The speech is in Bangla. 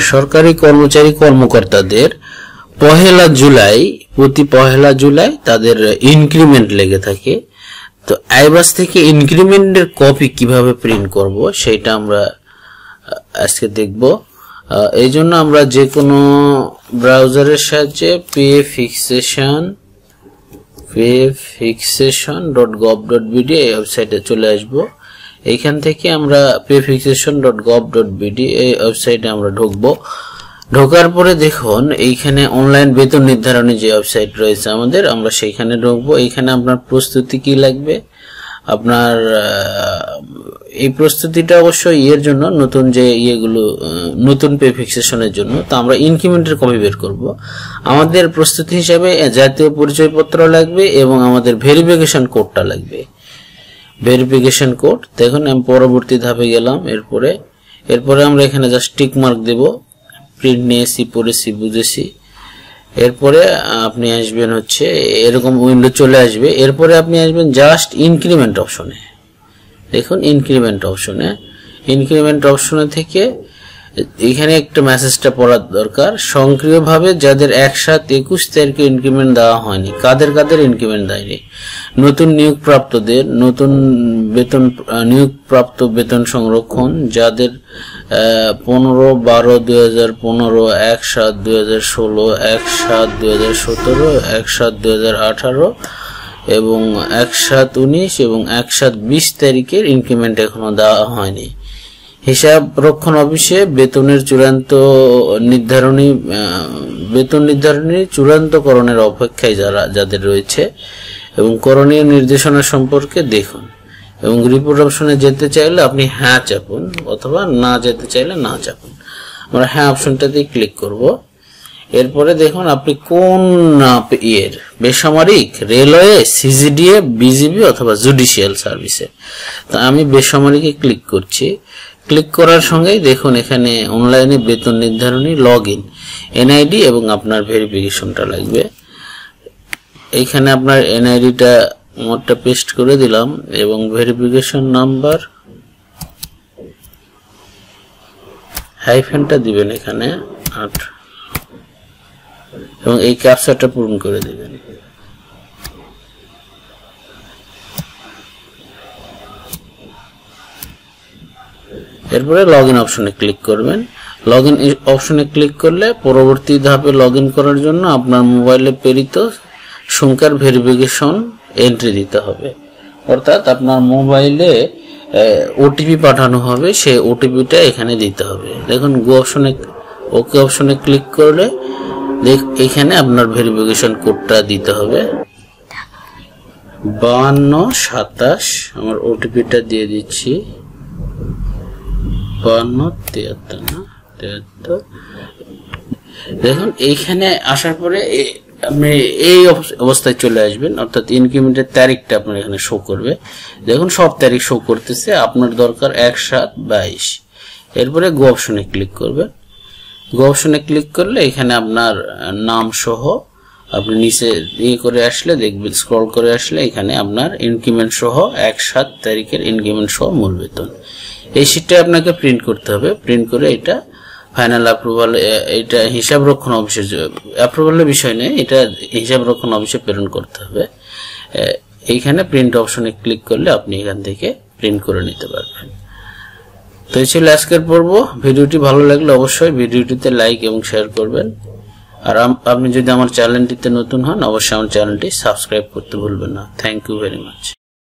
সরকারি কর্মচারী কর্মকর্তাদের প্রতি পহেলা জুলাই তাদের ইনক্রিমেন্ট লেগে থাকে। তো আইবাস থেকে ইনক্রিমেন্টের কপি কিভাবে প্রিন্ট করব সেটা আমরা আজকে দেখব। এই জন্য আমরা যে কোনো ব্রাউজারের সাহায্যে payfixation.gov.bd এই ওয়েবসাইটে চলে আসব। এইখান থেকে আমরা payfixation.gov.bd এই ওয়েবসাইটে আমরা ঢুকবো। ঢোকার পরে দেখুন এইখানে অনলাইন বেতন নির্ধারণী যে ওয়েবসাইট রয়েছে আমাদের, আমরা সেইখানে ঢুকবো। এইখানে আপনার প্রস্তুতি কি লাগবে, আপনার এই প্রস্তুতিটা অবশ্যই এর জন্য নতুন যে নতুন পে ফিক্সেশনের জন্য। তো আমরা ইনক্রিমেন্টের কপি বের করব। আমাদের প্রস্তুতি হিসাবে জাতীয় পরিচয়পত্র লাগবে এবং আমাদের ভেরিফিকেশন কোডটা লাগবে। ভেরিফিকেশন কোড দেখুন আমি পরবর্তী ধাপে গেলাম। এরপরে আমরা এখানে জাস্ট টিক মার্ক দেব। প্রিন্ট নিয়েছি, পড়েছি, বুঝেছি। এরপরে আপনি আসবেন হচ্ছে এরকম উইন্ডো চলে আসবে। এরপরে আপনি আসবেন জাস্ট ইনক্রিমেন্ট অপশনে। দেখুন ইনক্রিমেন্ট অপশনে থেকে এখানে একটা মেসেজটা পড়ার দরকার। সক্রিয়ভাবে যাদের একসাথে 21 তারিখে ইনক্রিমেন্ট দেওয়া হয়নি, কাদের ইনক্রিমেন্ট দেয়নি, নতুন নিয়োগপ্রাপ্তদের নতুন নিয়োগপ্রাপ্ত বেতন সংরক্ষণ, যাদের 15/12/2015, 1/7/2016, 1/7/2017, 1/7/2018 এবং 1/7/19 এবং 1/7/20 তারিখের ইনক্রিমেন্ট এখনো দেওয়া হয়নি। হিসাব রক্ষণ অফিসে বেতন নির্ধারণী চূড়ান্তকরণের অপেক্ষায় যাদের রয়েছে এবং করণীয় নির্দেশনা সম্পর্কে দেখুন। এবং রিপোর্ট অপশনে যেতে চাইলে আপনি হ্যাঁ চাপুন অথবা না যেতে চাইলে না চাপুন। আমরা হ্যাঁ অপশনটাতে ক্লিক করব। এরপরে দেখুন আপনি কোন বেসামরিক, রেলওয়ে, সিজিডিএ, বিজিবি অথবা জুডিশিয়াল সার্ভিসে। তো আমি বেসামরিকে ক্লিক করছি। ক্লিক করার সঙ্গেই দেখুন এখানে অনলাইনে বেতন নির্ধারণী লগইন, এনআইডি এবং আপনার ভেরিফিকেশনটা লাগবে। এইখানে আপনার এনআইডিটা মোটটা পেস্ট করে দিলাম এবং ভেরিফিকেশন নাম্বার হাইফেনটা দিবেন এখানে 8 এবং এই ক্যাপচাটা পূরণ করে দিবেন। এরপরে লগইন অপশনে ক্লিক করবেন। লগইন অপশনে ক্লিক করলে পরবর্তী ধাপে লগইন করার জন্য আপনার মোবাইলে প্রেরিত সংখ্যার ভেরিফিকেশন এন্ট্রি দিতে হবে। অর্থাৎ আপনার মোবাইলে ওটিপি পাঠানো হবে, সেই ওটিপিটা এখানে দিতে হবে। দেখুন ওকে অপশনে ক্লিক করলে এখানে আপনার ভেরিফিকেশন কোডটা দিতে হবে 5227। আমার ওটিপিটা দিয়ে দিচ্ছি 5273। দেখুন এইখানে আসার পরে আপনি এই অবস্থায় চলে আসবেন, অর্থাৎ ইনক্রিমেন্টের তারিখটা আপনার এখানে শো করবে। দেখুন সব তারিখ শো করতেছে, আপনার দরকার 1/7/22। এরপরে গো অপশনে ক্লিক করবেন। গো অপশনে ক্লিক করলে এখানে আপনার নাম সহ আপনি নিচে করে আসলে দেখবেন, স্ক্রল করে আসলে এখানে আপনার ইনক্রিমেন্ট সহ 1/7 তারিখের ইনক্রিমেন্ট সহ মূল বেতন। এই শীটটা আপনাকে প্রিন্ট করতে হবে। প্রিন্ট করে এটা ফাইনাল অ্যাপ্রুভাল, এটা হিসাব রক্ষণ অফিসে, অ্যাপ্রুভালের বিষয় নেই, এটা হিসাব রক্ষণ অফিসে প্রেরণ করতে হবে। এইখানে প্রিন্ট অপশনে ক্লিক করলে আপনি এখান থেকে প্রিন্ট করে নিতে পারবেন। তো এই ছিল আজকের পর্ব। ভিডিওটি ভালো লাগলে অবশ্যই ভিডিওটিতে লাইক এবং শেয়ার করবেন। আর আপনি যদি আমার চ্যানেলটিতে নতুন হন অবশ্যই আমার চ্যানেলটি সাবস্ক্রাইব করতে ভুলবেন না। Thank you very much.